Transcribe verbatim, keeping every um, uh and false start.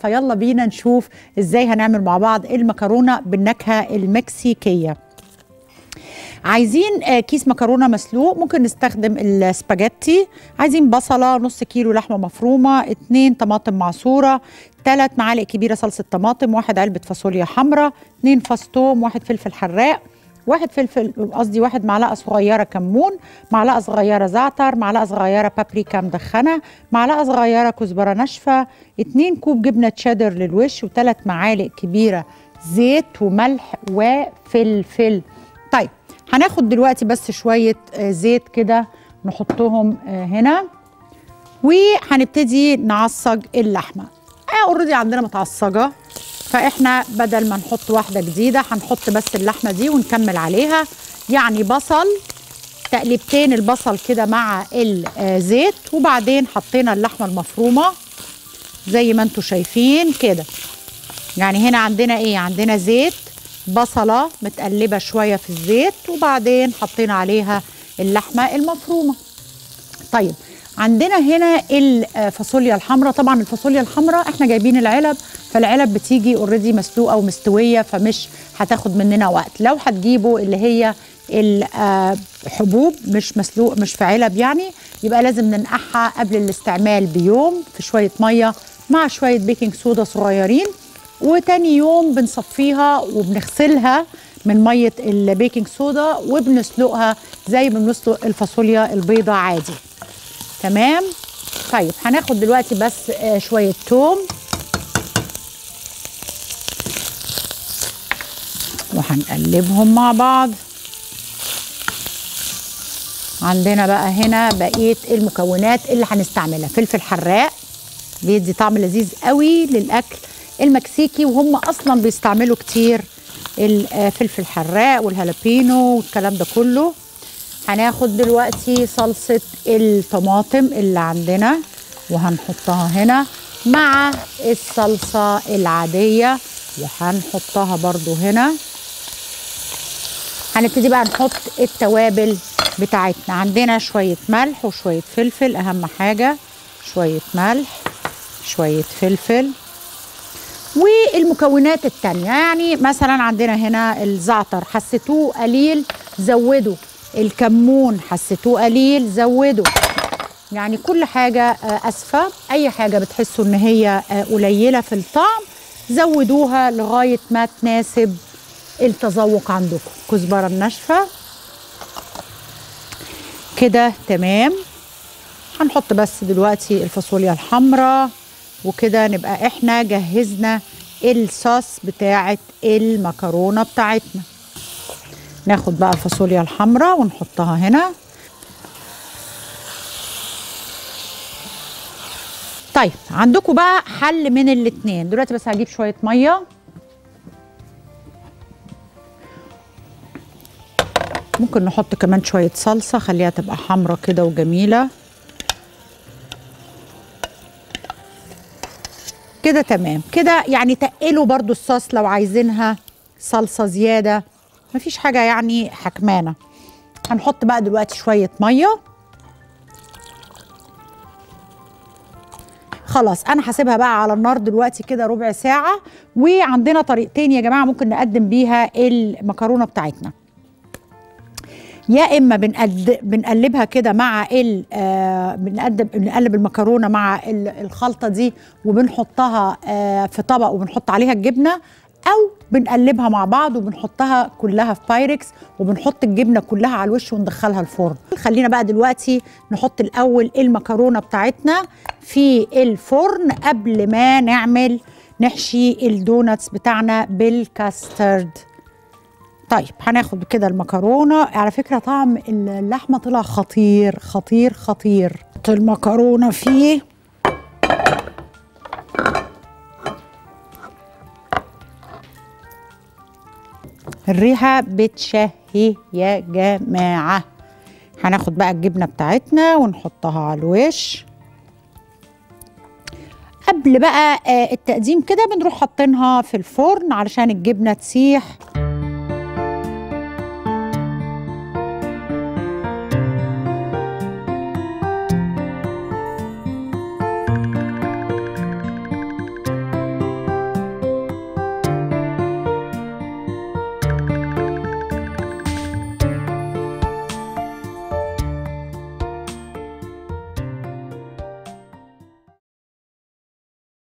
فيلا بينا نشوف ازاي هنعمل مع بعض المكرونه بالنكهه المكسيكيه. عايزين كيس مكرونه مسلوق، ممكن نستخدم السباجيتي. عايزين بصله، نص كيلو لحمه مفرومه، اتنين طماطم معصوره، تلات معالق كبيره صلصه طماطم، واحد علبه فاصوليا حمراء، اتنين فاص توم، واحد فلفل حراق، واحد فلفل قصدي واحد معلقه صغيره كمون، معلقه صغيره زعتر، معلقه صغيره بابريكا مدخنه، معلقه صغيره كزبره ناشفه، اتنين كوب جبنه تشيدر للوش، وثلاث معالق كبيره زيت وملح وفلفل. طيب هناخد دلوقتي بس شويه زيت كده نحطهم هنا، وهنبتدي نعصج اللحمه. اوريدي عندنا متعصجه، فاحنا بدل ما نحط واحده جديده هنحط بس اللحمه دي ونكمل عليها. يعني بصل، تقليبتين البصل كده مع الزيت، وبعدين حطينا اللحمه المفرومه زي ما انتم شايفين كده. يعني هنا عندنا ايه؟ عندنا زيت، بصله متقلبه شويه في الزيت، وبعدين حطينا عليها اللحمه المفرومه. طيب عندنا هنا الفاصوليا الحمراء. طبعا الفاصوليا الحمراء احنا جايبين العلب، فالعلب بتيجي اوريدي مسلوقه ومستويه، فمش هتاخد مننا وقت. لو هتجيبوا اللي هي الحبوب مش مسلوق مش في علب يعني، يبقى لازم ننقعها قبل الاستعمال بيوم في شويه ميه مع شويه بيكنج صودا صغيرين، وتاني يوم بنصفيها وبنغسلها من ميه البيكنج صودا وبنسلقها زي ما بنسلق الفاصوليا البيضاء عادي. تمام. طيب هناخد دلوقتي بس شويه توم وهنقلبهم مع بعض. عندنا بقى هنا بقيه المكونات اللي هنستعملها. فلفل حراق بيدي طعم لذيذ قوي للاكل المكسيكي، وهم اصلا بيستعملوا كتير الفلفل الحراق والهالابينو والكلام ده كله. هناخد دلوقتي صلصة الطماطم اللي عندنا وهنحطها هنا مع الصلصة العادية، وهنحطها برضو هنا. هنبتدي بقى نحط التوابل بتاعتنا. عندنا شوية ملح وشوية فلفل، أهم حاجة شوية ملح شوية فلفل. والمكونات التانية يعني مثلا عندنا هنا الزعتر، حسيتوه قليل زودوا. الكمون حسيتوه قليل زودوا. يعني كل حاجة أسفة، أي حاجة بتحسوا إن هي قليلة في الطعم زودوها لغاية ما تناسب التذوق عندكم. كزبرة الناشفة كده تمام. هنحط بس دلوقتي الفاصوليا الحمراء، وكده نبقى احنا جهزنا الصوص بتاعة المكرونة بتاعتنا. ناخد بقى الفاصوليا الحمراء ونحطها هنا. طيب عندكم بقى حل من الاتنين دلوقتي، بس هجيب شوية مية. ممكن نحط كمان شوية صلصة خليها تبقى حمراء كده وجميلة كده. تمام كده. يعني تقلوا برضو الصوص لو عايزينها صلصة زيادة، مفيش حاجة يعني حكمانة. هنحط بقى دلوقتي شوية مية. خلاص انا هسيبها بقى على النار دلوقتي كده ربع ساعة. وعندنا طريقتين يا جماعة ممكن نقدم بيها المكرونة بتاعتنا. يا اما بنقد... بنقلبها كده مع ال آه بنقدم بنقلب المكرونه مع الخلطه دي وبنحطها آه في طبق وبنحط عليها الجبنه، او بنقلبها مع بعض وبنحطها كلها في بايركس وبنحط الجبنه كلها على الوش وندخلها الفرن. خلينا بقى دلوقتي نحط الاول المكرونه بتاعتنا في الفرن قبل ما نعمل نحشي الدوناتس بتاعنا بالكاسترد. طيب هناخد كده المكرونه. على فكره طعم اللحمه طلع خطير خطير خطير. نحط المكرونه فيه. الريحه بتشهي يا جماعه. هناخد بقى الجبنه بتاعتنا ونحطها على الوش. قبل بقى التقديم كده بنروح حاطينها في الفرن علشان الجبنه تسيح